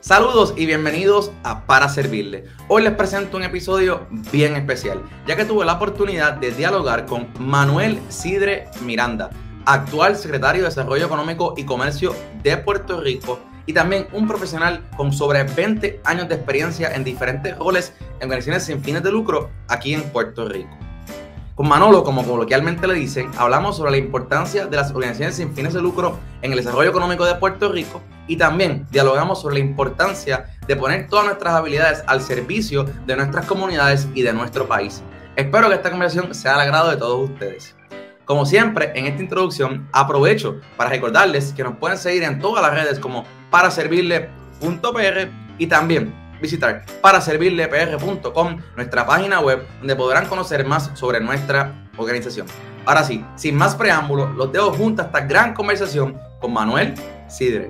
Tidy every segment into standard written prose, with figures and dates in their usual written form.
Saludos y bienvenidos a Para Servirle. Hoy les presento un episodio bien especial, ya que tuve la oportunidad de dialogar con Manuel Sidre Miranda, actual secretario de Desarrollo Económico y Comercio de Puerto Rico y también un profesional con sobre 20 años de experiencia en diferentes roles en organizaciones sin fines de lucro aquí en Puerto Rico. Con Manolo, como coloquialmente le dicen, hablamos sobre la importancia de las organizaciones sin fines de lucro en el desarrollo económico de Puerto Rico y también dialogamos sobre la importancia de poner todas nuestras habilidades al servicio de nuestras comunidades y de nuestro país. Espero que esta conversación sea del agrado de todos ustedes. Como siempre, en esta introducción aprovecho para recordarles que nos pueden seguir en todas las redes como paraservirle.pr y también visitar paraservirlepr.com, nuestra página web, donde podrán conocer más sobre nuestra organización. Ahora sí, sin más preámbulos, los dejo junto a esta gran conversación con Manuel Sidre.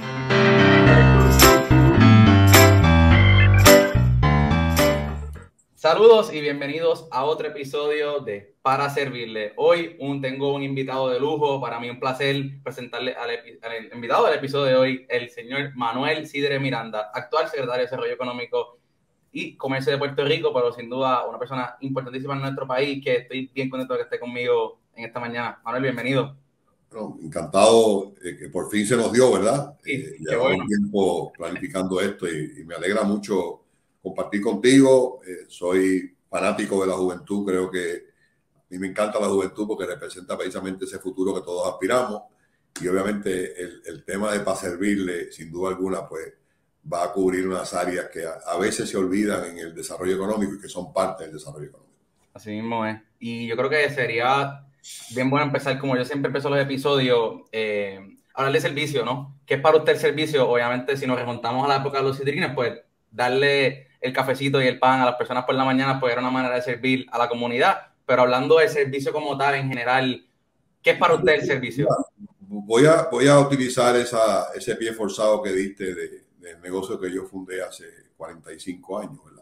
Saludos y bienvenidos a otro episodio de Para Servirle. Hoy tengo un invitado de lujo. Para mí un placer presentarle al invitado del episodio de hoy, el señor Manuel Sidre Miranda, actual secretario de Desarrollo Económico y Comercio de Puerto Rico, pero sin duda una persona importantísima en nuestro país, que estoy bien contento de que esté conmigo en esta mañana. Manuel, bienvenido. Bueno, encantado que por fin se nos dio, ¿verdad? Sí, Llevamos un tiempo planificando esto y me alegra mucho compartir contigo. Soy fanático de la juventud, creo que a mí me encanta la juventud porque representa precisamente ese futuro que todos aspiramos y obviamente el tema de para servirle, sin duda alguna, pues va a cubrir unas áreas que a veces se olvidan en el desarrollo económico y que son parte del desarrollo económico. Así mismo es. Y yo creo que sería bien bueno empezar, como yo siempre empiezo los episodios, hablar de servicio, ¿no? ¿Qué es para usted el servicio? Obviamente, si nos remontamos a la época de los sidrines, pues darle el cafecito y el pan a las personas por la mañana, pues era una manera de servir a la comunidad. Pero hablando del servicio como tal, en general, ¿qué es para usted el servicio? Voy a utilizar ese pie forzado que diste del negocio que yo fundé hace 45 años, ¿verdad?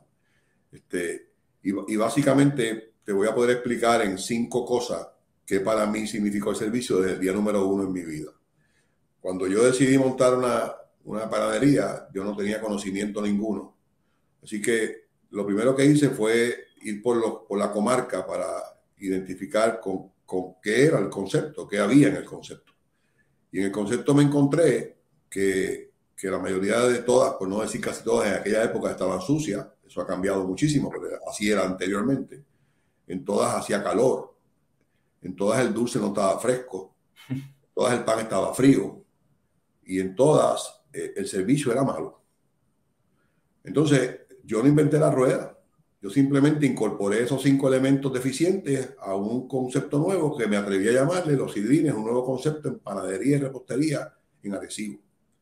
Y básicamente te voy a poder explicar en 5 cosas que para mí significó el servicio desde el día número 1 en mi vida. Cuando yo decidí montar una panadería, yo no tenía conocimiento ninguno. Así que lo primero que hice fue ir por la comarca para identificar con qué era el concepto, qué había en el concepto. Y en el concepto me encontré que la mayoría de todas, por no decir casi todas, en aquella época estaban sucias. Eso ha cambiado muchísimo, pero así era anteriormente. En todas hacía calor. En todas el dulce no estaba fresco. En todas el pan estaba frío. Y en todas el servicio era malo. Entonces, yo no inventé la rueda. Yo simplemente incorporé esos 5 elementos deficientes a un concepto nuevo que me atreví a llamarle los sidrines, un nuevo concepto en panadería y repostería en Arecibo.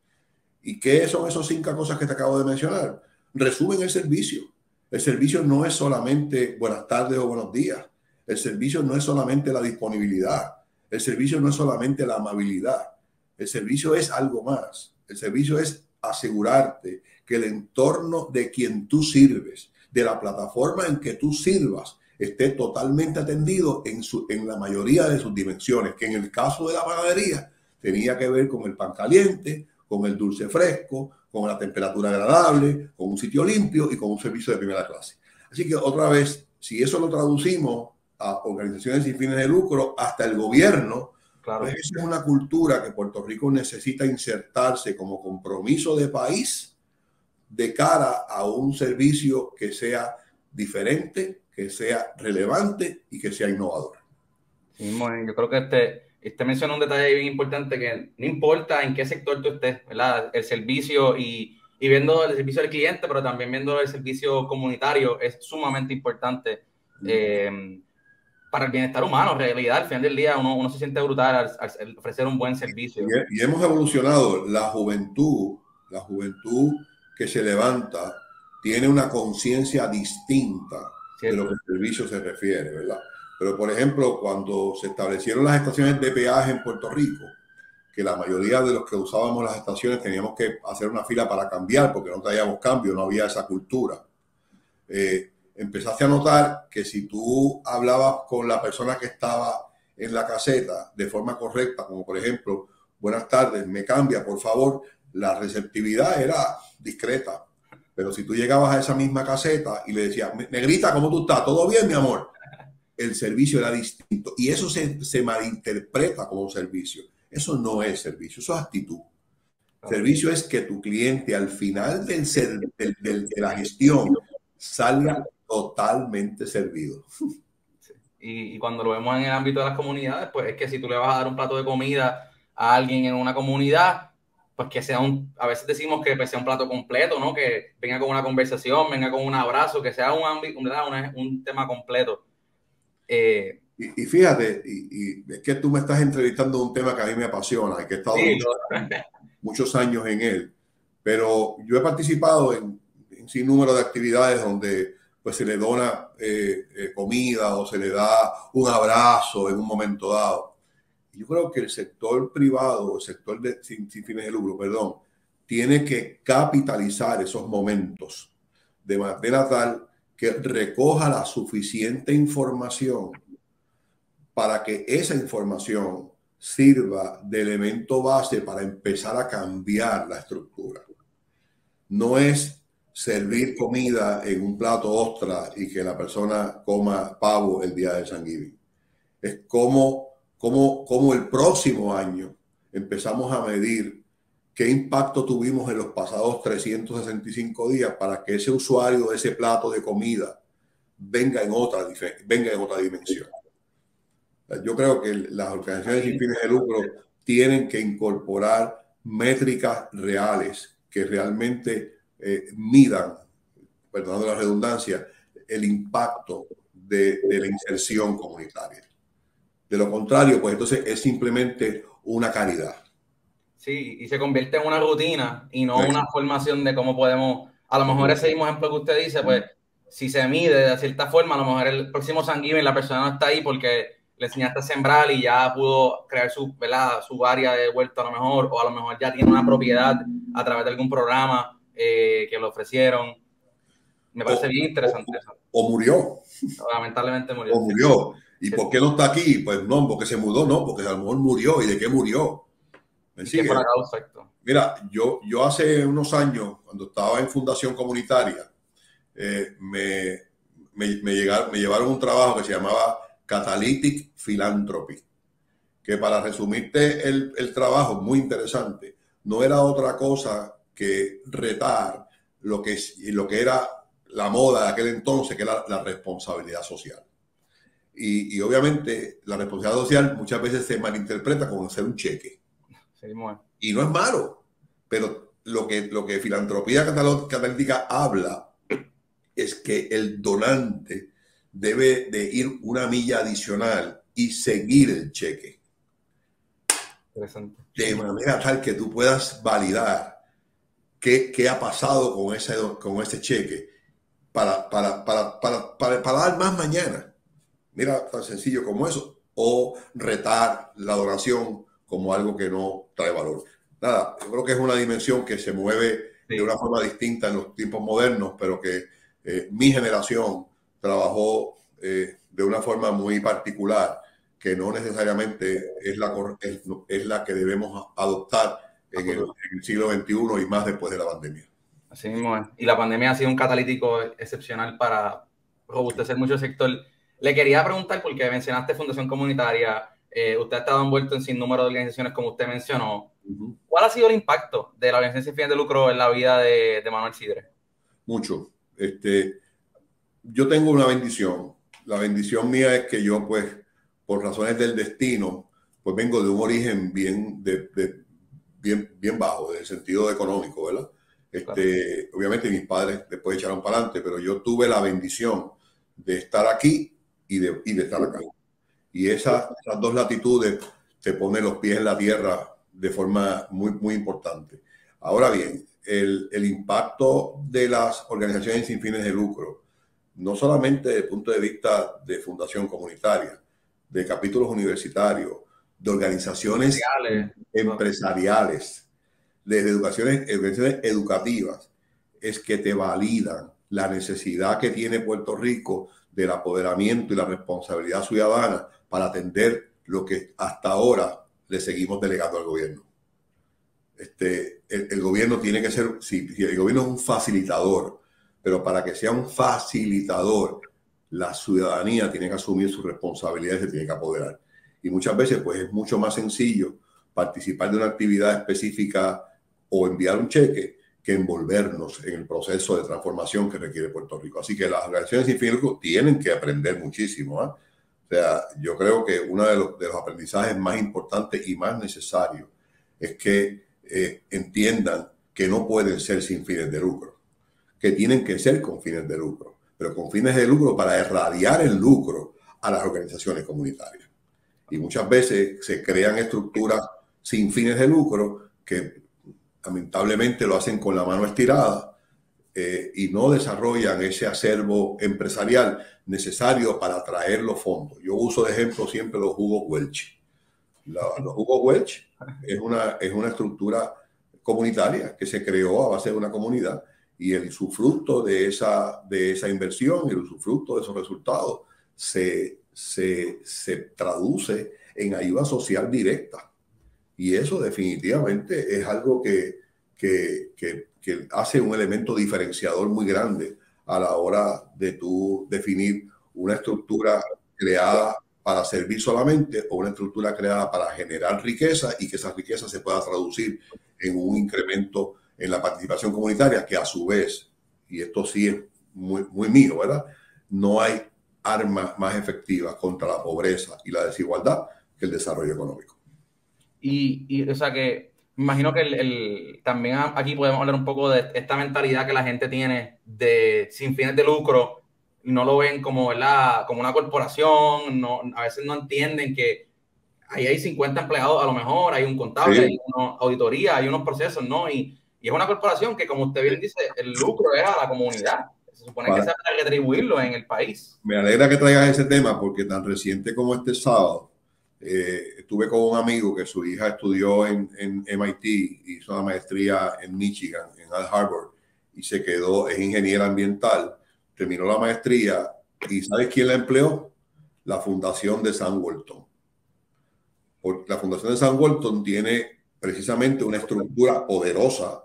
¿Y qué son esas 5 cosas que te acabo de mencionar? Resumen el servicio. El servicio no es solamente buenas tardes o buenos días. El servicio no es solamente la disponibilidad. El servicio no es solamente la amabilidad. El servicio es algo más. El servicio es asegurarte que el entorno de quien tú sirves, de la plataforma en que tú sirvas, esté totalmente atendido en la mayoría de sus dimensiones, que en el caso de la panadería tenía que ver con el pan caliente, con el dulce fresco, con la temperatura agradable, con un sitio limpio y con un servicio de primera clase. Así que otra vez, si eso lo traducimos a organizaciones sin fines de lucro, hasta el gobierno, claro, pues esa es una cultura que Puerto Rico necesita insertarse como compromiso de país de cara a un servicio que sea diferente, que sea relevante y que sea innovador. Sí, bueno, yo creo que usted menciona un detalle bien importante, que no importa en qué sector tú estés, ¿verdad? El servicio y viendo el servicio del cliente, pero también viendo el servicio comunitario es sumamente importante para el bienestar humano. En realidad, al final del día uno se siente brutal al ofrecer un buen servicio. Y hemos evolucionado. La juventud que se levanta tiene una conciencia distinta de lo que el servicio se refiere, ¿verdad? Pero, por ejemplo, cuando se establecieron las estaciones de peaje en Puerto Rico, que la mayoría de los que usábamos las estaciones teníamos que hacer una fila para cambiar porque no traíamos cambio, no había esa cultura. Empezaste a notar que si tú hablabas con la persona que estaba en la caseta de forma correcta, como por ejemplo buenas tardes, me cambia, por favor. La receptividad era discreta. Pero si tú llegabas a esa misma caseta y le decías, negrita, ¿cómo tú estás? ¿Todo bien, mi amor? El servicio era distinto. Y eso se malinterpreta como servicio. Eso no es servicio, eso es actitud. Servicio es que tu cliente al final de la gestión salga totalmente servido. Y cuando lo vemos en el ámbito de las comunidades, pues es que si tú le vas a dar un plato de comida a alguien en una comunidad, pues que sea a veces decimos que pues sea un plato completo, ¿no? Que venga con una conversación, venga con un abrazo, que sea un tema completo. Y fíjate, y es que tú me estás entrevistando un tema que a mí me apasiona y que he estado muchos años en él, pero yo he participado en sin número de actividades donde pues se le dona comida o se le da un abrazo en un momento dado. Yo creo que el sector privado, el sector sin fines de lucro, perdón, tiene que capitalizar esos momentos de manera tal que recoja la suficiente información para que esa información sirva de elemento base para empezar a cambiar la estructura. No es servir comida en un plato ostra y que la persona coma pavo el día de San Giving. Es como el próximo año empezamos a medir qué impacto tuvimos en los pasados 365 días para que ese usuario de ese plato de comida venga en otra dimensión. Yo creo que las organizaciones sin fines de lucro tienen que incorporar métricas reales que realmente midan, perdonando la redundancia, el impacto de la inserción comunitaria. De lo contrario, pues entonces es simplemente una caridad. Sí, y se convierte en una rutina y no una formación de cómo podemos, a lo mejor ese mismo ejemplo que usted dice, pues si se mide de cierta forma, a lo mejor el próximo San Giving la persona no está ahí porque le enseñaste a sembrar y ya pudo crear su área de huerto a lo mejor, o a lo mejor ya tiene una propiedad a través de algún programa que le ofrecieron. Me parece bien interesante eso. O murió. Lamentablemente murió. O murió. ¿Y por qué no está aquí? Pues no, porque se mudó, no, porque a lo mejor murió. ¿Y de qué murió? ¿Me sigue? Por la causa, exacto. Mira, yo hace unos años, cuando estaba en Fundación Comunitaria, me llevaron un trabajo que se llamaba Catalytic Philanthropy, que para resumirte el trabajo, muy interesante, no era otra cosa que retar lo que era la moda de aquel entonces, que era la responsabilidad social. Y obviamente la responsabilidad social muchas veces se malinterpreta como hacer un cheque. Sí, bueno. Y no es malo, pero lo que filantropía catalítica habla es que el donante debe de ir una milla adicional y seguir el cheque. Interesante. De manera tal que tú puedas validar qué ha pasado con ese cheque para dar más mañana. Mira, tan sencillo como eso. O retar la donación como algo que no trae valor. Nada, yo creo que es una dimensión que se mueve de una forma distinta en los tiempos modernos, pero que mi generación trabajó de una forma muy particular, que no necesariamente es la que debemos adoptar en el siglo XXI y más después de la pandemia. Así mismo es. Y la pandemia ha sido un catalítico excepcional para robustecer mucho el sector. Le quería preguntar, porque mencionaste Fundación Comunitaria, usted ha estado envuelto en sin número de organizaciones, como usted mencionó. ¿Cuál ha sido el impacto de la organización sin fines de lucro en la vida de Manuel Sidre? Mucho. Yo tengo una bendición. La bendición mía es que yo, pues, por razones del destino, pues vengo de un origen bien bajo, en el sentido económico, ¿verdad? Claro. Obviamente mis padres después echaron para adelante, pero yo tuve la bendición de estar aquí y de estar acá. Y esas dos latitudes te ponen los pies en la tierra de forma muy, muy importante. Ahora bien, el impacto de las organizaciones sin fines de lucro, no solamente desde el punto de vista de fundación comunitaria, de capítulos universitarios, de organizaciones empresariales, de organizaciones educativas, es que te validan la necesidad que tiene Puerto Rico del apoderamiento y la responsabilidad ciudadana para atender lo que hasta ahora le seguimos delegando al gobierno. El gobierno tiene que ser, sí, el gobierno es un facilitador, pero para que sea un facilitador, la ciudadanía tiene que asumir sus responsabilidades, se tiene que apoderar. Y muchas veces pues es mucho más sencillo participar de una actividad específica o enviar un cheque que envolvernos en el proceso de transformación que requiere Puerto Rico. Así que las organizaciones sin fines de lucro tienen que aprender muchísimo, ¿eh? O sea, yo creo que uno de los aprendizajes más importantes y más necesarios es que entiendan que no pueden ser sin fines de lucro, que tienen que ser con fines de lucro, pero con fines de lucro para irradiar el lucro a las organizaciones comunitarias. Y muchas veces se crean estructuras sin fines de lucro que lamentablemente lo hacen con la mano estirada y no desarrollan ese acervo empresarial necesario para atraer los fondos. Yo uso de ejemplo siempre los jugos Welch. Los jugos Welch es una estructura comunitaria que se creó a base de una comunidad y el usufructo de esa inversión, el usufructo de esos resultados se traduce en ayuda social directa. Y eso definitivamente es algo que hace un elemento diferenciador muy grande a la hora de tú definir una estructura creada para servir solamente o una estructura creada para generar riqueza y que esa riqueza se pueda traducir en un incremento en la participación comunitaria que a su vez, y esto sí es muy, muy mío, ¿verdad? No hay arma más efectiva contra la pobreza y la desigualdad que el desarrollo económico. Y o sea que me imagino que también aquí podemos hablar un poco de esta mentalidad que la gente tiene de sin fines de lucro, no lo ven como, ¿verdad?, como una corporación, no, a veces no entienden que ahí hay 50 empleados a lo mejor, hay un contable, Sí. hay una auditoría, hay unos procesos, ¿no? Y es una corporación que, como usted bien dice, el lucro es a la comunidad. Se supone que se va a retribuirlo en el país. Me alegra que traigas ese tema porque tan reciente como este sábado, estuve con un amigo que su hija estudió en MIT, hizo una maestría en Michigan, en Ann Arbor, y se quedó, es ingeniera ambiental, terminó la maestría y ¿sabes quién la empleó? La Fundación de Sam Walton. Porque la Fundación de Sam Walton tiene precisamente una estructura poderosa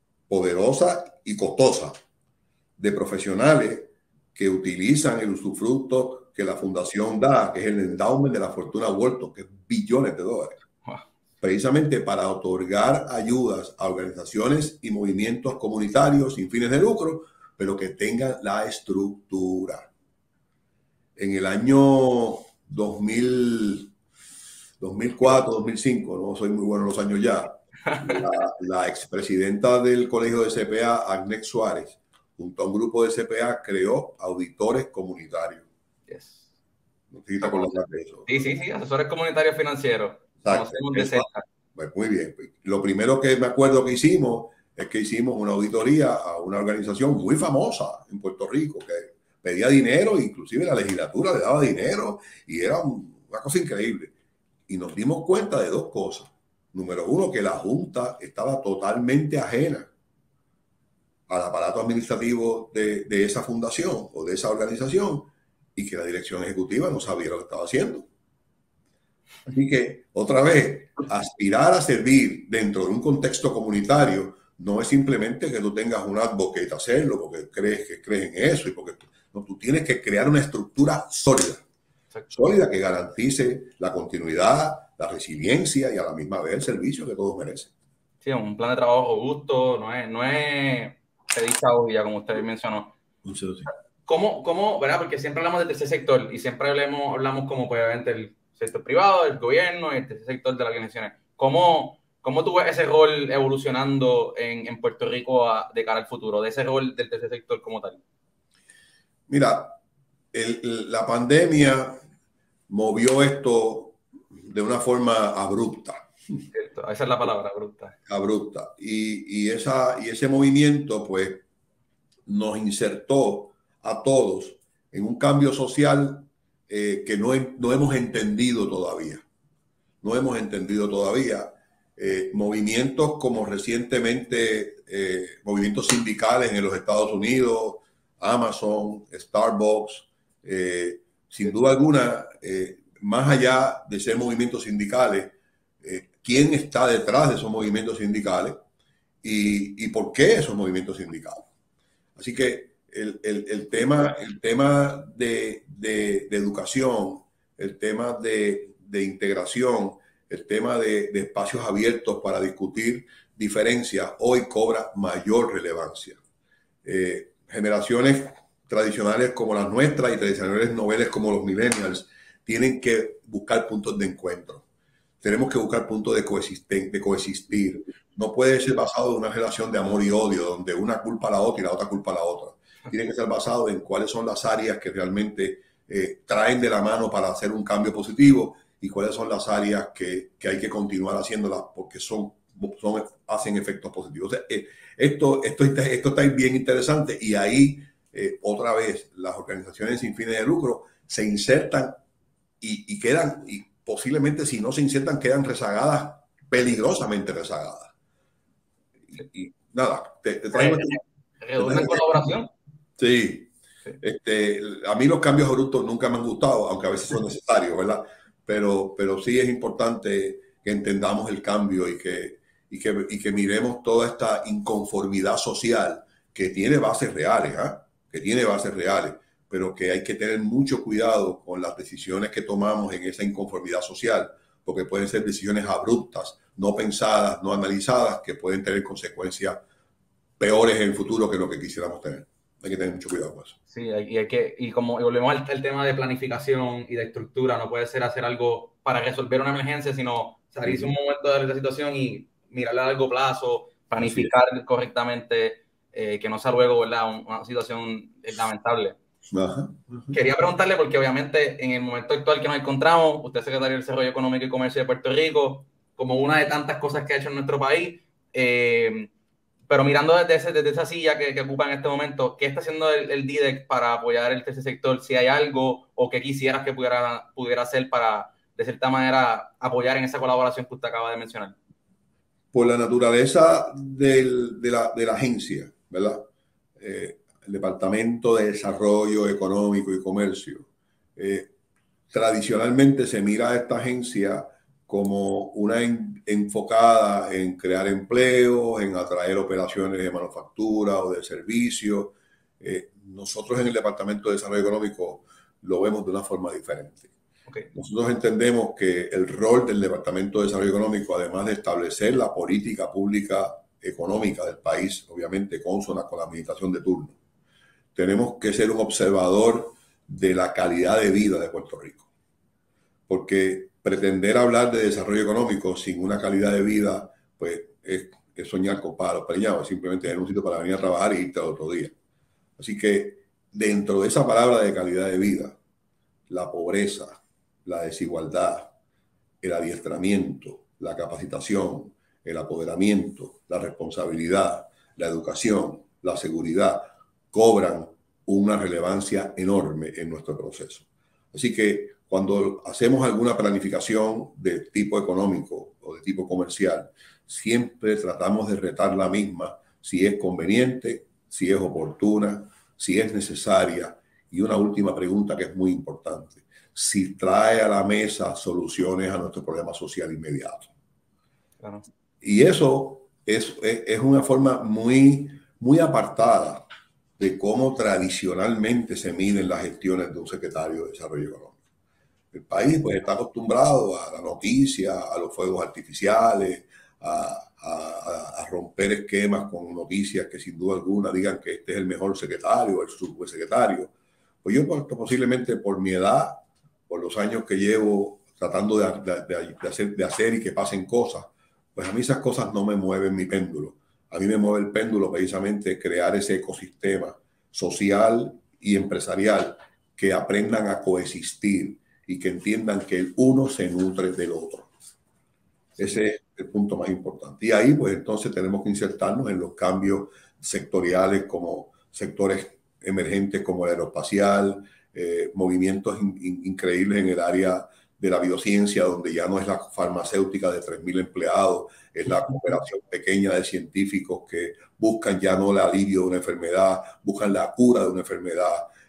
y costosa de profesionales que utilizan el usufructo que la fundación da, que es el endowment de la fortuna Walton, que es billones de dólares, precisamente para otorgar ayudas a organizaciones y movimientos comunitarios sin fines de lucro, pero que tengan la estructura. En el año 2004, 2005, no soy muy bueno en los años ya, la expresidenta del Colegio de CPA, Agnes Suárez, junto a un grupo de CPA, creó auditores comunitarios. Yes. No sé si te acuerdas de eso. Sí, asesores comunitarios financieros. Pues muy bien. Lo primero que me acuerdo que hicimos es que hicimos una auditoría a una organización muy famosa en Puerto Rico que pedía dinero, inclusive la legislatura le daba dinero y era una cosa increíble. Y nos dimos cuenta de dos cosas. Número uno, que la Junta estaba totalmente ajena al aparato administrativo de esa fundación o de esa organización y que la dirección ejecutiva no sabía lo que estaba haciendo. Así que, otra vez, aspirar a servir dentro de un contexto comunitario no es simplemente que tú tengas un advocate a hacerlo porque crees en eso y porque no, tú tienes que crear una estructura sólida que garantice la continuidad, la resiliencia y a la misma vez el servicio que todos merecen. Sí, un plan de trabajo robusto, no es pedista ya como usted mencionó. Sí. ¿Cómo, verdad? Porque siempre hablamos del tercer sector y siempre hablamos como pues, obviamente el sector privado, el gobierno y el tercer sector de las organizaciones. ¿Cómo tú ves ese rol evolucionando en Puerto Rico de cara al futuro, de ese rol del tercer sector como tal? Mira, la pandemia movió esto de una forma abrupta. Cierto, esa es la palabra, abrupta. Y ese movimiento pues nos insertó a todos en un cambio social que no hemos entendido todavía. No hemos entendido todavía. Movimientos como recientemente movimientos sindicales en los Estados Unidos, Amazon, Starbucks, sin duda alguna, más allá de ser movimientos sindicales, quién está detrás de esos movimientos sindicales y por qué esos movimientos sindicales. Así que el tema de educación, el tema de integración, el tema de espacios abiertos para discutir diferencias, hoy cobra mayor relevancia. Generaciones tradicionales como las nuestras y tradicionales noveles como los millennials tienen que buscar puntos de encuentro. Tenemos que buscar puntos de coexistir. No puede ser basado en una relación de amor y odio, donde una culpa a la otra y la otra culpa a la otra. Tiene que ser basado en cuáles son las áreas que realmente traen de la mano para hacer un cambio positivo y cuáles son las áreas que hay que continuar haciéndolas porque hacen efectos positivos. O sea, esto está bien interesante y ahí otra vez las organizaciones sin fines de lucro se insertan y quedan, y posiblemente si no se insertan, quedan rezagadas, peligrosamente rezagadas. Y nada, te traigo... ¿Redunda en colaboración? Sí. A mí los cambios abruptos nunca me han gustado, aunque a veces son necesarios, ¿verdad? Pero sí es importante que entendamos el cambio y que miremos toda esta inconformidad social que tiene bases reales, que tiene bases reales, pero que hay que tener mucho cuidado con las decisiones que tomamos en esa inconformidad social, porque pueden ser decisiones abruptas, no pensadas, no analizadas, que pueden tener consecuencias peores en el futuro que lo que quisiéramos tener. Hay que tener mucho cuidado con eso. Sí, y como volvemos al tema de planificación y de estructura, no puede ser hacer algo para resolver una emergencia, sino salirse un momento de la situación y mirarla a largo plazo, planificar correctamente, que no sea luego, ¿verdad?, una situación lamentable. Ajá. Quería preguntarle, porque obviamente en el momento actual que nos encontramos, usted es secretario de Desarrollo Económico y Comercio de Puerto Rico, como una de tantas cosas que ha hecho en nuestro país, pero mirando desde esa silla que ocupa en este momento, ¿qué está haciendo el DIDEC para apoyar el tercer sector? Si hay algo o qué quisieras que pudiera hacer para, de cierta manera, apoyar en esa colaboración que usted acaba de mencionar. Por la naturaleza de la agencia, ¿verdad? El Departamento de Desarrollo Económico y Comercio. Tradicionalmente se mira a esta agencia como una enfocada en crear empleos, en atraer operaciones de manufactura o de servicio. Nosotros en el Departamento de Desarrollo Económico lo vemos de una forma diferente. Okay. Nosotros entendemos que el rol del Departamento de Desarrollo Económico, además de establecer la política pública económica del país, obviamente consona con la administración de turno, tenemos que ser un observador de la calidad de vida de Puerto Rico. Porque pretender hablar de desarrollo económico sin una calidad de vida, pues es soñar con pájaros preñados, simplemente tener un sitio para venir a trabajar y irte al otro día. Así que dentro de esa palabra de calidad de vida, la pobreza, la desigualdad, el adiestramiento, la capacitación, el apoderamiento, la responsabilidad, la educación, la seguridad, cobran una relevancia enorme en nuestro proceso. Así que cuando hacemos alguna planificación de tipo económico o de tipo comercial, siempre tratamos de retar la misma, si es conveniente, si es oportuna, si es necesaria. Y una última pregunta que es muy importante: si trae a la mesa soluciones a nuestro problema social inmediato. Claro. Y eso es una forma muy apartada de cómo tradicionalmente se miden las gestiones de un secretario de Desarrollo Económico. El país pues está acostumbrado a la noticia, a los fuegos artificiales, a romper esquemas con noticias que sin duda alguna digan que este es el mejor secretario, el subsecretario. Pues yo posiblemente por mi edad, por los años que llevo tratando de hacer y que pasen cosas, pues a mí esas cosas no me mueven mi péndulo. A mí me mueve el péndulo precisamente crear ese ecosistema social y empresarial que aprendan a coexistir y que entiendan que el uno se nutre del otro. Ese es el punto más importante. Y ahí, pues entonces tenemos que insertarnos en los cambios sectoriales como sectores emergentes como el aeroespacial, movimientos increíbles en el área de la biociencia, donde ya no es la farmacéutica de 3.000 empleados, es la cooperación pequeña de científicos que buscan ya no el alivio de una enfermedad, buscan la cura de una enfermedad.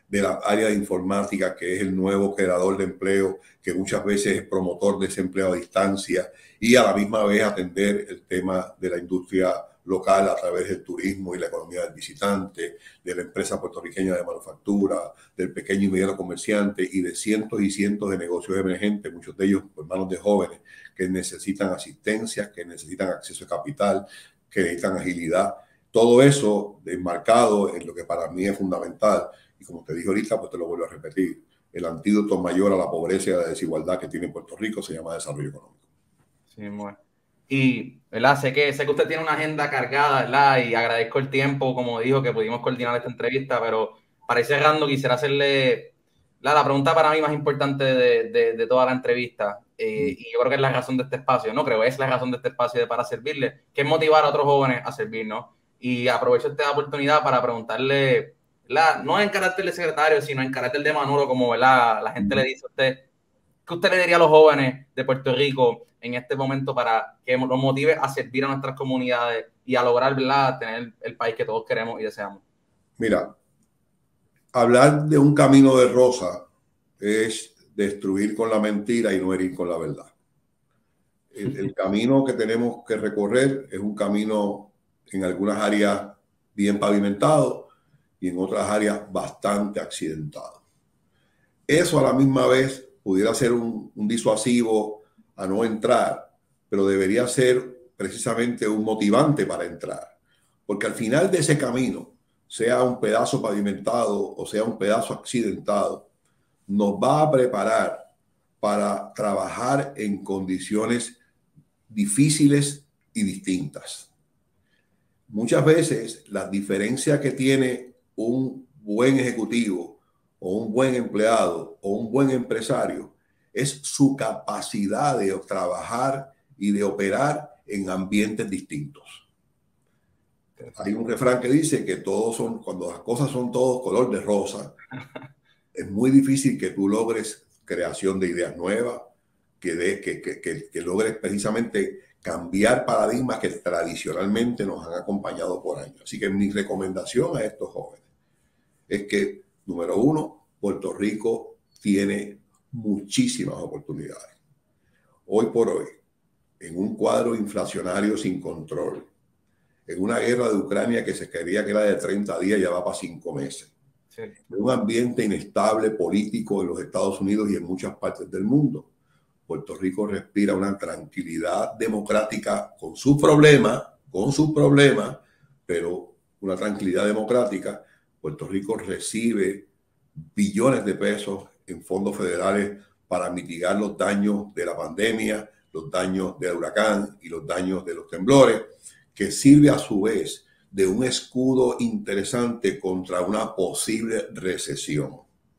de la área de informática, que es el nuevo creador de empleo, que muchas veces es promotor de ese empleo a distancia, y a la misma vez atender el tema de la industria local a través del turismo y la economía del visitante, de la empresa puertorriqueña de manufactura, del pequeño y mediano comerciante y de cientos y cientos de negocios emergentes, muchos de ellos por manos de jóvenes que necesitan asistencia, que necesitan acceso a capital, que necesitan agilidad. Todo eso enmarcado en lo que para mí es fundamental. Y como te dije ahorita, pues te lo vuelvo a repetir. El antídoto mayor a la pobreza y a la desigualdad que tiene Puerto Rico se llama desarrollo económico. Sí, bueno. Y, ¿verdad? Sé que usted tiene una agenda cargada, ¿verdad? Y agradezco el tiempo, como dijo, que pudimos coordinar esta entrevista, pero para ir cerrando, quisiera hacerle la pregunta para mí más importante de toda la entrevista. Y yo creo que es la razón de este espacio, no creo, es la razón de este espacio de Para Servirle, que es motivar a otros jóvenes a servir, ¿no? Y aprovecho esta oportunidad para preguntarle, ¿verdad? No en carácter de secretario, sino en carácter de Manolo, como, ¿verdad? La gente le dice a usted. ¿Qué usted le diría a los jóvenes de Puerto Rico en este momento para que los motive a servir a nuestras comunidades y a lograr, ¿verdad?, tener el país que todos queremos y deseamos? Mira, hablar de un camino de rosa es destruir con la mentira y no herir con la verdad. El camino que tenemos que recorrer es un camino en algunas áreas bien pavimentado y en otras áreas bastante accidentado. Eso a la misma vez pudiera ser un disuasivo a no entrar, pero debería ser precisamente un motivante para entrar. Porque al final de ese camino, sea un pedazo pavimentado o sea un pedazo accidentado, nos va a preparar para trabajar en condiciones difíciles y distintas. Muchas veces la diferencia que tiene un buen ejecutivo o un buen empleado o un buen empresario es su capacidad de trabajar y de operar en ambientes distintos. Hay un refrán que dice que cuando las cosas son todos color de rosa, es muy difícil que tú logres creación de ideas nuevas, que logres precisamente cambiar paradigmas que tradicionalmente nos han acompañado por años. Así que mi recomendación a estos jóvenes es que, número uno, Puerto Rico tiene muchísimas oportunidades. Hoy por hoy, en un cuadro inflacionario sin control, en una guerra de Ucrania que se creía que era de 30 días, ya va para 5 meses. Sí. En un ambiente inestable político en los Estados Unidos y en muchas partes del mundo. Puerto Rico respira una tranquilidad democrática con sus problemas, pero una tranquilidad democrática. Puerto Rico recibe billones de pesos en fondos federales para mitigar los daños de la pandemia, los daños del huracán y los daños de los temblores, que sirve a su vez de un escudo interesante contra una posible recesión.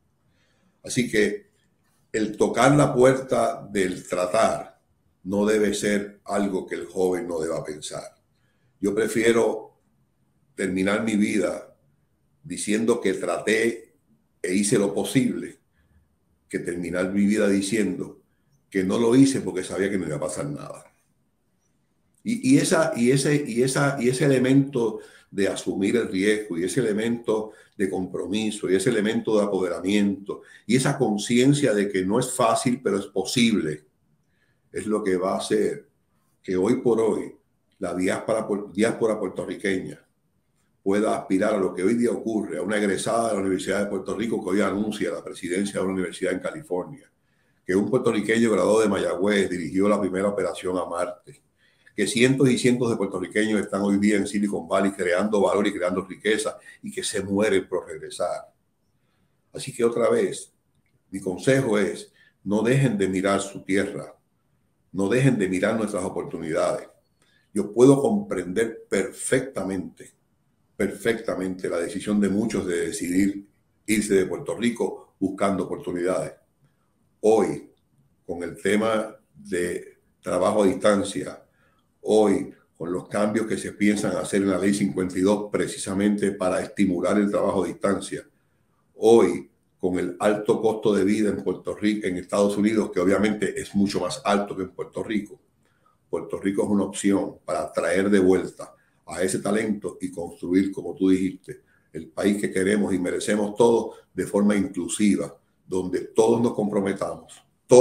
Así que el tocar la puerta del tratar no debe ser algo que el joven no deba pensar. Yo prefiero terminar mi vida diciendo que traté e hice lo posible que terminar mi vida diciendo que no lo hice porque sabía que no iba a pasar nada. Y ese elemento de asumir el riesgo y ese elemento de compromiso y ese elemento de apoderamiento y esa conciencia de que no es fácil pero es posible es lo que va a hacer que hoy por hoy la diáspora puertorriqueña pueda aspirar a lo que hoy día ocurre, a una egresada de la Universidad de Puerto Rico que hoy anuncia la presidencia de una universidad en California, que un puertorriqueño graduado de Mayagüez dirigió la primera operación a Marte, que cientos y cientos de puertorriqueños están hoy día en Silicon Valley creando valor y creando riqueza y que se mueren por regresar. Así que otra vez, mi consejo es, no dejen de mirar su tierra, no dejen de mirar nuestras oportunidades. Yo puedo comprender perfectamente la decisión de muchos de decidir irse de Puerto Rico buscando oportunidades. Hoy, con el tema de trabajo a distancia, hoy, con los cambios que se piensan hacer en la Ley 52 precisamente para estimular el trabajo a distancia, hoy, con el alto costo de vida en Puerto Rico, en Estados Unidos, que obviamente es mucho más alto que en Puerto Rico es una opción para traer de vuelta a ese talento y construir, como tú dijiste, el país que queremos y merecemos todos de forma inclusiva, donde todos nos comprometamos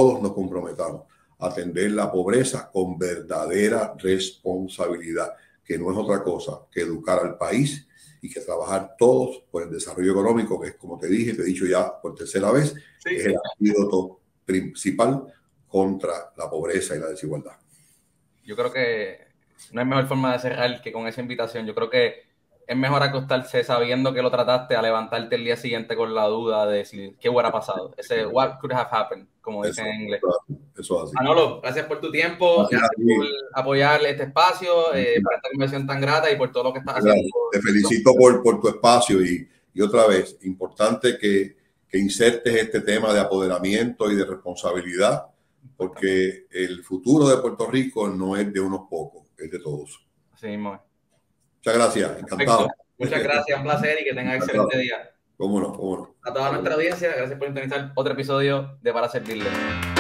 a atender la pobreza con verdadera responsabilidad, que no es otra cosa que educar al país y que trabajar todos por el desarrollo económico, que es, como te dije, te he dicho ya por tercera vez, sí, es el antídoto principal contra la pobreza y la desigualdad. Yo creo que no hay mejor forma de cerrar que con esa invitación. Yo creo que es mejor acostarse sabiendo que lo trataste a levantarte el día siguiente con la duda de decir qué hubiera pasado. Ese what could have happened, como dicen en inglés. Eso es así. Manolo, gracias por tu tiempo, gracias por apoyar este espacio, por esta conversación tan grata y por todo lo que estás haciendo. Te felicito por tu espacio y otra vez, importante que insertes este tema de apoderamiento y de responsabilidad, porque el futuro de Puerto Rico no es de unos pocos, es de todos. Así mismo. Muchas gracias, encantado. Perfecto. Muchas gracias, un placer y que tengas excelente día. Cómo no. A toda nuestra audiencia, gracias por sintonizar otro episodio de Para Servirle.